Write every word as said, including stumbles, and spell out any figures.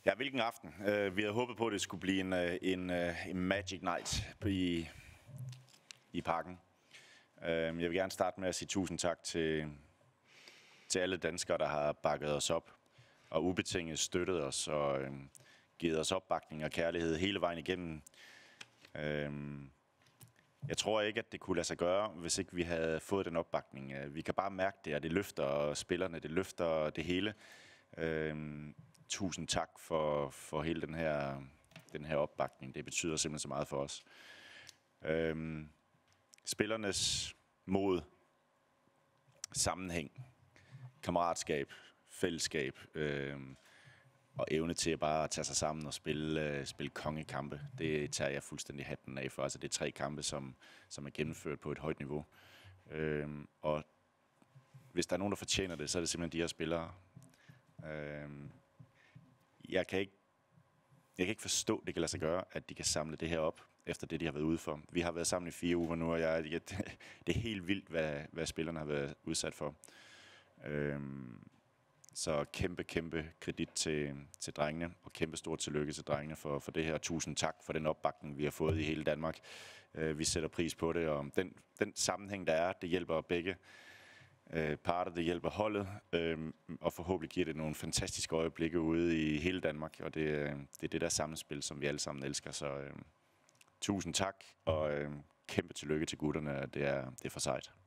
Ja, hvilken aften. Uh, vi havde håbet på, at det skulle blive en, en, en magic night i, i Parken. Uh, jeg vil gerne starte med at sige tusind tak til, til alle danskere, der har bakket os op og ubetinget støttet os og uh, givet os opbakning og kærlighed hele vejen igennem. Uh, jeg tror ikke, at det kunne lade sig gøre, hvis ikke vi havde fået den opbakning. Uh, vi kan bare mærke det, og det løfter spillerne, det løfter det hele. Uh, Tusind tak for, for hele den her, den her opbakning. Det betyder simpelthen så meget for os. Øhm, spillernes mod, sammenhæng, kammeratskab, fællesskab øhm, og evne til bare at tage sig sammen og spille, øh, spille kongekampe. Det tager jeg fuldstændig hatten af for. Altså, det er tre kampe, som, som er gennemført på et højt niveau. Øhm, og hvis der er nogen, der fortjener det, så er det simpelthen de her spillere. Øhm, Jeg kan, ikke, jeg kan ikke forstå, at det kan lade sig gøre, at de kan samle det her op, efter det, de har været ude for. Vi har været sammen i fire uger nu, og jeg, jeg, det er helt vildt, hvad, hvad spillerne har været udsat for. Øhm, så kæmpe, kæmpe kredit til, til drengene, og kæmpe stort tillykke til drengene for, for det her. Tusind tak for den opbakning, vi har fået i hele Danmark. Øh, vi sætter pris på det, og den, den sammenhæng, der er, det hjælper begge parter, det hjælper holdet, øh, og forhåbentlig giver det nogle fantastiske øjeblikke ude i hele Danmark, og det, det er det der sammenspil, som vi alle sammen elsker, så øh, tusind tak, og øh, kæmpe tillykke til gutterne, det er, det er for sejt.